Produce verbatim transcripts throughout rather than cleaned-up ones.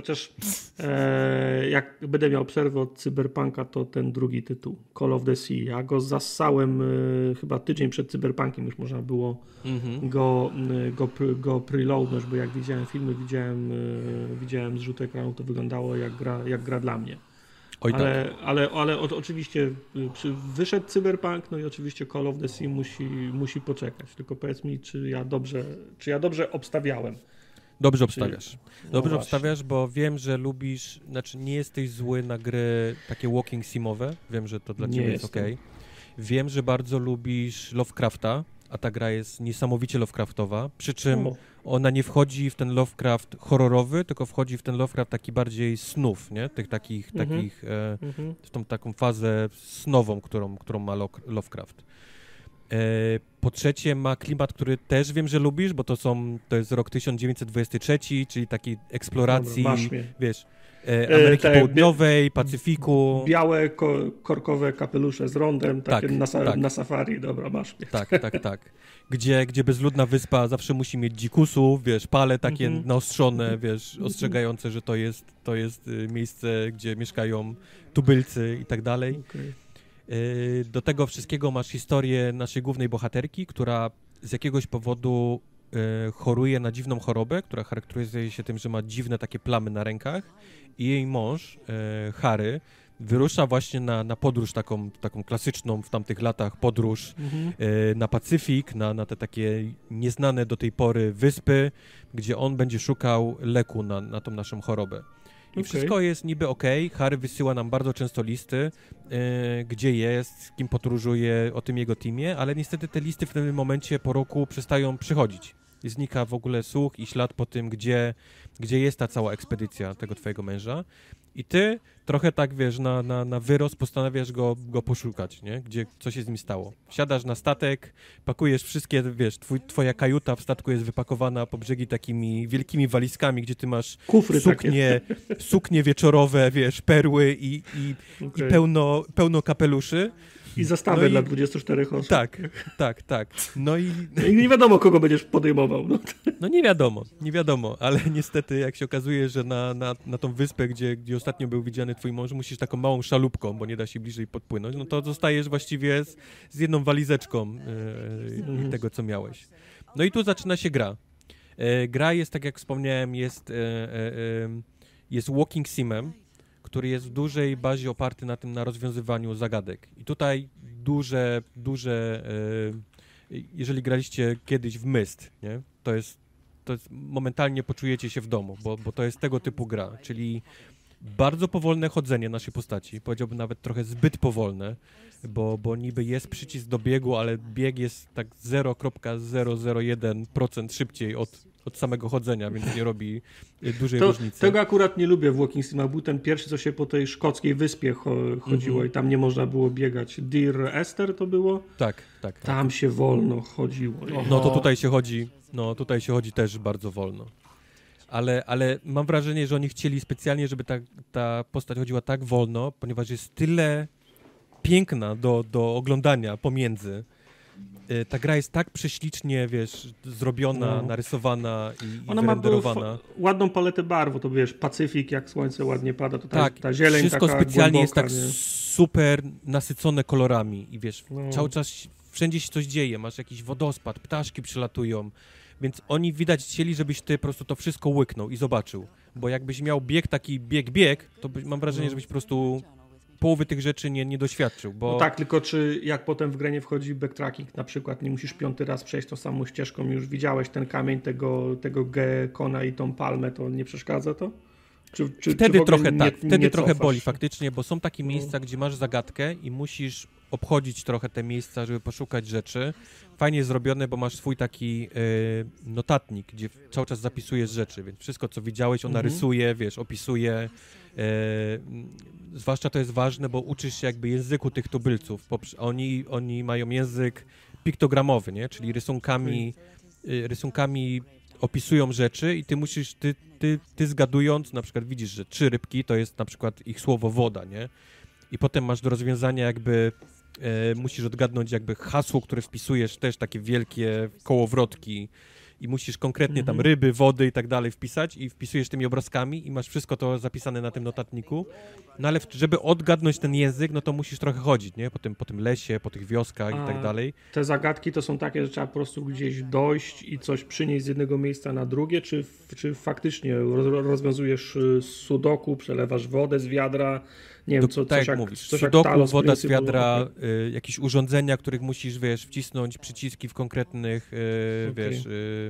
Chociaż e, jak będę miał przerwę od Cyberpunka, to ten drugi tytuł, Call of the Sea. Ja go zassałem e, chyba tydzień przed Cyberpunkiem, już można było mm-hmm. go, go, go preloadnąć, bo jak widziałem filmy, widziałem, e, widziałem zrzut ekranu, to wyglądało jak gra, jak gra dla mnie. Oj, ale, tak. ale, ale o, oczywiście przy, wyszedł Cyberpunk, no i oczywiście Call of the Sea musi, musi poczekać. Tylko powiedz mi, czy ja dobrze, czy ja dobrze obstawiałem. Dobrze obstawiasz. No Dobrze właśnie. obstawiasz, bo wiem, że lubisz, znaczy nie jesteś zły na gry takie walking simowe. Wiem, że to dla Nie ciebie jest jestem. okej. Okay. Wiem, że bardzo lubisz Lovecrafta, a ta gra jest niesamowicie Lovecraftowa, przy czym O. ona nie wchodzi w ten Lovecraft horrorowy, tylko wchodzi w ten Lovecraft taki bardziej snów, nie? Tych takich, Mhm. takich e, Mhm. w tą taką fazę snową, którą, którą ma Lo- Lovecraft. E, po trzecie ma klimat, który też wiem, że lubisz, bo to są, to jest rok tysiąc dziewięćset dwudziesty trzeci, czyli takiej eksploracji, Dobra, masz mnie. wiesz, e, Ameryki E, te Południowej, Pacyfiku. Białe, ko- korkowe kapelusze z rondem, takie Tak, na, sa- tak. na safari, dobra, masz mnie. Tak, tak, tak. Gdzie, gdzie bezludna wyspa zawsze musi mieć dzikusów, wiesz, pale takie Mhm. naostrzone, wiesz, ostrzegające, że to jest, to jest y, miejsce, gdzie mieszkają tubylcy i tak dalej. Okay. Y, do tego wszystkiego masz historię naszej głównej bohaterki, która z jakiegoś powodu y, choruje na dziwną chorobę, która charakteryzuje się tym, że ma dziwne takie plamy na rękach i jej mąż, y, Harry, wyrusza właśnie na, na podróż taką, taką klasyczną w tamtych latach podróż Mhm. e, na Pacyfik, na, na te takie nieznane do tej pory wyspy, gdzie on będzie szukał leku na, na tą naszą chorobę. I Okay. wszystko jest niby okej. Okay. Harry wysyła nam bardzo często listy, e, gdzie jest, z kim podróżuje, o tym jego teamie, ale niestety te listy w tym momencie po roku przestają przychodzić. I znika w ogóle słuch i ślad po tym, gdzie, gdzie jest ta cała ekspedycja tego twojego męża. I ty trochę tak, wiesz, na, na, na wyrost postanawiasz go, go poszukać, nie? Gdzie, co się z nim stało. Wsiadasz na statek, pakujesz wszystkie, wiesz, twój, twoja kajuta w statku jest wypakowana po brzegi takimi wielkimi walizkami, gdzie ty masz Kufry suknie, suknie wieczorowe, wiesz, perły i, i, Okay. i pełno, pełno kapeluszy. I zastawę No i- dla dwudziestu czterech osób. Tak, tak, tak. No i No i nie wiadomo, kogo będziesz podejmował. No. no nie wiadomo, nie wiadomo, ale niestety jak się okazuje, że na, na, na tą wyspę, gdzie, gdzie ostatnio był widziany twój mąż, musisz taką małą szalupką, bo nie da się bliżej podpłynąć, no to zostajesz właściwie z, z jedną walizeczką yy, Mhm. tego, co miałeś. No i tu zaczyna się gra. E, gra jest, tak jak wspomniałem, jest, e, e, e, jest walking simem, który jest w dużej bazie oparty na tym, na rozwiązywaniu zagadek. I tutaj duże, duże, e, jeżeli graliście kiedyś w Myst, nie? To jest, to jest, momentalnie poczujecie się w domu, bo, bo to jest tego typu gra, czyli bardzo powolne chodzenie naszej postaci, powiedziałbym nawet trochę zbyt powolne, bo, bo niby jest przycisk do biegu, ale bieg jest tak zero przecinek zero zero jeden procent szybciej od, od samego chodzenia, więc nie robi y, dużej To, różnicy. tego akurat nie lubię w Walking Simach. Był ten pierwszy, co się po tej szkockiej wyspie cho- chodziło Mhm. i tam nie można było biegać. Dear Esther to było? Tak, tak, tak. Tam się wolno chodziło. No to tutaj się chodzi, no tutaj się chodzi też bardzo wolno. Ale, ale mam wrażenie, że oni chcieli specjalnie, żeby ta, ta postać chodziła tak wolno, ponieważ jest tyle piękna do, do oglądania pomiędzy. Y, Ta gra jest tak prześlicznie, wiesz, zrobiona, No. narysowana i, i Ona ma wyrenderowana. fa- ładną paletę barw, to wiesz, Pacyfik, jak słońce ładnie pada, to ta, Tak, ta zieleń wszystko taka specjalnie jest głęboka, tak nie? super nasycone kolorami i wiesz, No. cały czas wszędzie się coś dzieje, masz jakiś wodospad, ptaszki przylatują, więc oni widać chcieli, żebyś ty po prostu to wszystko łyknął i zobaczył, bo jakbyś miał bieg taki bieg, bieg, to by, mam wrażenie, No. żebyś po prostu połowy tych rzeczy nie, nie doświadczył, bo No tak, tylko czy jak potem w grę nie wchodzi backtracking na przykład, nie musisz piąty raz przejść tą samą ścieżką, już widziałeś ten kamień tego, tego gekona i tą palmę, to nie przeszkadza to? Czy, czy, wtedy czy w ogóle trochę nie, tak, wtedy nie trochę cofasz? boli faktycznie, bo są takie No. miejsca, gdzie masz zagadkę i musisz obchodzić trochę te miejsca, żeby poszukać rzeczy. Fajnie jest zrobione, bo masz swój taki y, notatnik, gdzie cały czas zapisujesz rzeczy, więc wszystko, co widziałeś, ona Mhm. rysuje, wiesz, opisuje. Y, zwłaszcza to jest ważne, bo uczysz się jakby języku tych tubylców. Poprze- Oni, oni mają język piktogramowy, nie? Czyli rysunkami, y, rysunkami opisują rzeczy i ty musisz, ty, ty, ty zgadując, na przykład widzisz, że trzy rybki to jest na przykład ich słowo woda, nie? I potem masz do rozwiązania jakby, e, musisz odgadnąć jakby hasło, które wpisujesz, też takie wielkie kołowrotki i musisz konkretnie Mhm. tam ryby, wody i tak dalej wpisać i wpisujesz tymi obrazkami i masz wszystko to zapisane na tym notatniku, no ale w- żeby odgadnąć ten język, no to musisz trochę chodzić, nie? Po tym, po tym lesie, po tych wioskach i tak A dalej. te zagadki to są takie, że trzeba po prostu gdzieś dojść i coś przynieść z jednego miejsca na drugie, czy, czy faktycznie roz- rozwiązujesz y, sudoku, przelewasz wodę z wiadra, nie wiem, Do, co, tak coś jak jak, mówisz, coś jak sudoku, Talos woda z Principle. wiadra, Okej. y, jakieś urządzenia, których musisz, wiesz, wcisnąć przyciski w konkretnych, y, Okej. wiesz, y,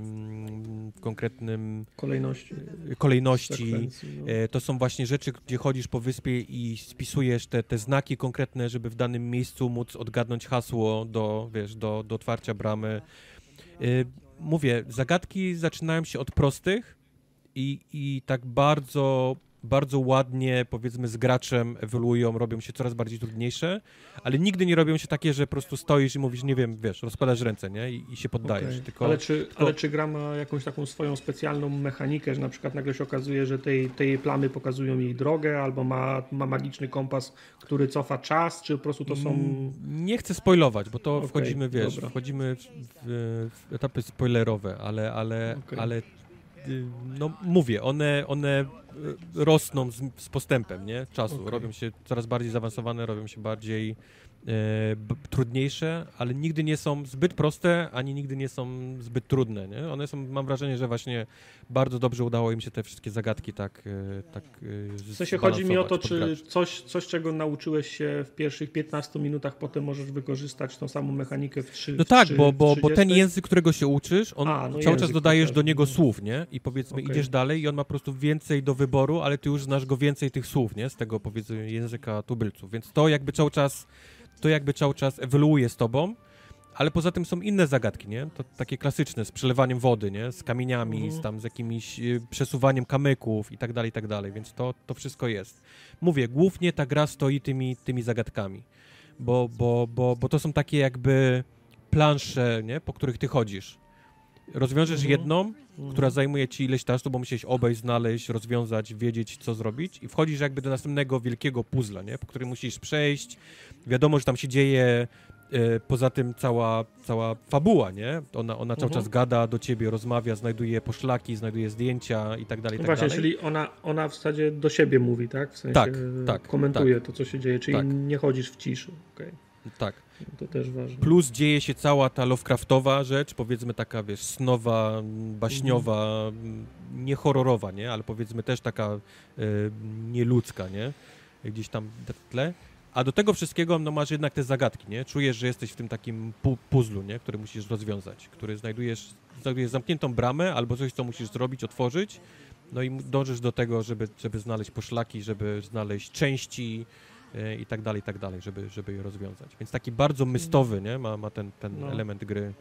mm, w konkretnym Kolejności. y, kolejności. Sekwencji, no. E, To są właśnie rzeczy, gdzie chodzisz po wyspie i spisujesz te, te znaki konkretne, żeby w danym miejscu móc odgadnąć hasło do, wiesz, do, do otwarcia bramy. E, Mówię, zagadki zaczynają się od prostych i, i tak bardzo, bardzo ładnie, powiedzmy, z graczem ewoluują, robią się coraz bardziej trudniejsze, ale nigdy nie robią się takie, że po prostu stoisz i mówisz, nie wiem, wiesz, rozkładasz ręce, nie? I, i się poddajesz. Okej. Tylko, ale, czy, tylko- ale czy gra ma jakąś taką swoją specjalną mechanikę, że na przykład nagle się okazuje, że tej, tej plamy pokazują jej drogę, albo ma, ma magiczny kompas, który cofa czas, czy po prostu to są... Mm, Nie chcę spoilować, bo to Okej, wchodzimy, wiesz, dobra. wchodzimy w, w, w etapy spoilerowe, ale, ale, Okej. ale y, no mówię, one, one y, rosną z, z postępem, nie? Czasu. Okej. Robią się coraz bardziej zaawansowane, robią się bardziej e, b, trudniejsze, ale nigdy nie są zbyt proste, ani nigdy nie są zbyt trudne, nie? One są, mam wrażenie, że właśnie bardzo dobrze udało im się te wszystkie zagadki tak, e, tak e, W sensie chodzi mi o to, zbalansować pod czy gracza. coś, coś, czego nauczyłeś się w pierwszych piętnastu minutach, potem możesz wykorzystać tą samą mechanikę w trzy. No tak, w bo, bo, bo ten trzydziestej? język, którego się uczysz, on A, no cały czas język dodajesz do chociażby, niego no. słów, nie? I powiedzmy Okej. idziesz dalej i on ma po prostu więcej do wyboru, ale ty już znasz go więcej tych słów, nie? Z tego, powiedzmy, języka tubylców. Więc to jakby cały czas, to jakby cały czas ewoluuje z tobą, ale poza tym są inne zagadki, nie? To takie klasyczne, z przelewaniem wody, nie? Z kamieniami, Mhm. z tam z jakimiś y, przesuwaniem kamyków i tak dalej, i tak dalej, więc to, to wszystko jest. Mówię, głównie ta gra stoi tymi, tymi zagadkami, bo, bo, bo, bo to są takie jakby plansze, nie? Po których ty chodzisz. Rozwiążesz Mhm. jedną, Mhm. która zajmuje ci ileś czasu, bo musisz obejść, znaleźć, rozwiązać, wiedzieć, co zrobić i wchodzisz jakby do następnego wielkiego puzzla, nie? Po którym musisz przejść. Wiadomo, że tam się dzieje e, poza tym cała, cała fabuła, nie? Ona, ona cały Mhm. czas gada do ciebie, rozmawia, znajduje poszlaki, znajduje zdjęcia i tak dalej, i No tak właśnie, dalej. czyli ona, ona w zasadzie do siebie mówi, tak? W sensie Tak, tak, komentuje to, co się dzieje, czyli tak. nie chodzisz w ciszy. Okej, Tak. to też ważne. Plus dzieje się cała ta Lovecraftowa rzecz, powiedzmy taka, wiesz, snowa, m, baśniowa, m, nie horrorowa, nie? Ale powiedzmy też taka e, nieludzka, nie? Gdzieś tam w tle. A do tego wszystkiego no, masz jednak te zagadki, nie? Czujesz, że jesteś w tym takim pu- puzzlu, nie? Który musisz rozwiązać, który znajdujesz, znajdujesz zamkniętą bramę albo coś, co musisz zrobić, otworzyć, no i dążysz do tego, żeby, żeby znaleźć poszlaki, żeby znaleźć części, e, i tak dalej, i tak dalej, żeby, żeby je rozwiązać. Więc taki bardzo mystowy, nie? Ma, ma ten, ten No. element gry y,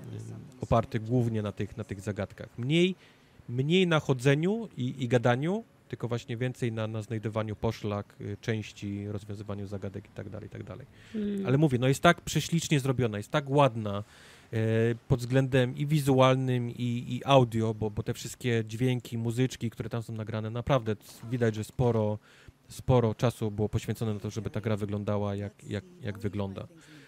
oparty głównie na tych, na tych zagadkach. Mniej, mniej na chodzeniu i, i gadaniu, tylko właśnie więcej na, na znajdowaniu poszlak, y, części, rozwiązywaniu zagadek i tak dalej, i tak dalej. Mm. Ale mówię, no jest tak prześlicznie zrobiona, jest tak ładna e, pod względem i wizualnym, i, i audio, bo, bo te wszystkie dźwięki, muzyczki, które tam są nagrane, naprawdę c- widać, że sporo, sporo czasu było poświęcone na to, żeby ta gra wyglądała jak, jak, jak wygląda.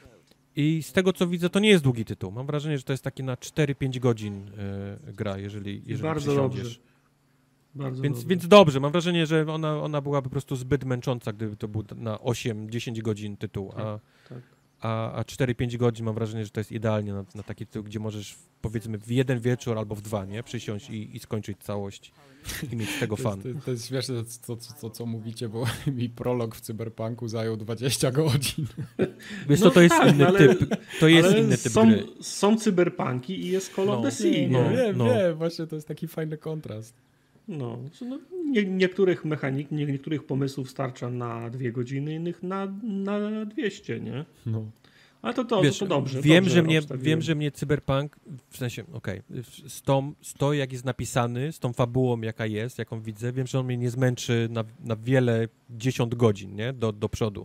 I z tego, co widzę, to nie jest długi tytuł. Mam wrażenie, że to jest taki na cztery pięć godzin e, gra, jeżeli, jeżeli Bardzo przysiądziesz. dobrze. Bardzo Więc, dobrze. więc dobrze, mam wrażenie, że ona, ona byłaby po prostu zbyt męcząca, gdyby to był na osiem dziesięć godzin tytuł, a, tak. a, a cztery pięć godzin mam wrażenie, że to jest idealnie na, na taki tytuł, gdzie możesz powiedzmy w jeden wieczór albo w dwa, nie? Przysiąść i, i skończyć całość i mieć z tego To fan. jest, to, to jest śmieszne to, to, to, co mówicie, bo mi prolog w Cyberpunku zajął dwadzieścia godzin. Wiesz No co, to jest tak, inny ale- typ, to jest Ale inny typ są, gry. są cyberpunki i jest Call No. of the Sea, Nie, nie? no. wiem, no. wiem, właśnie to jest taki fajny kontrast. No, no nie, niektórych mechanik, nie, niektórych pomysłów starcza na dwie godziny, innych na, na dwieście, nie? No. Ale to, to, Wiesz, to dobrze. wiem, dobrze że mnie, obstawiłem. wiem, że mnie Cyberpunk, w sensie, okej, w- z, tą, z to, jak jest napisany, z tą fabułą, jaka jest, jaką widzę, wiem, że on mnie nie zmęczy na, na wiele dziesiąt godzin, nie? Do, do przodu.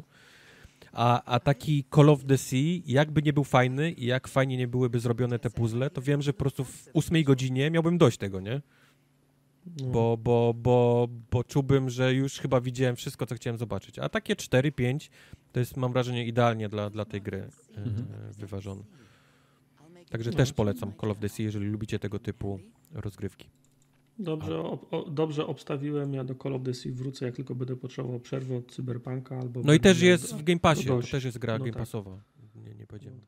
A, a taki Call of the Sea, jakby nie był fajny i jak fajnie nie byłyby zrobione te puzzle, to wiem, że po prostu w ósmej godzinie miałbym dość tego, nie? No. Bo, bo, bo, bo czułbym, że już chyba widziałem wszystko, co chciałem zobaczyć. A takie cztery pięć to jest, mam wrażenie, idealnie dla, dla tej gry e, Mhm. wyważone. Także No. też polecam Call of the Sea, jeżeli lubicie tego typu rozgrywki. Dobrze, ob, o, dobrze obstawiłem, ja do Call of the Sea wrócę, jak tylko będę potrzebował przerwy od Cyberpunka. Albo No i też miał jest do- w Game Passie, do to dość. też jest gra No Game tak. Passowa. Nie, nie powiedziałem.